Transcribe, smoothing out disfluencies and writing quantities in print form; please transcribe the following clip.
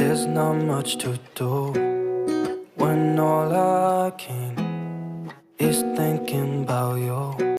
There's not much to do when all I can is thinking about you.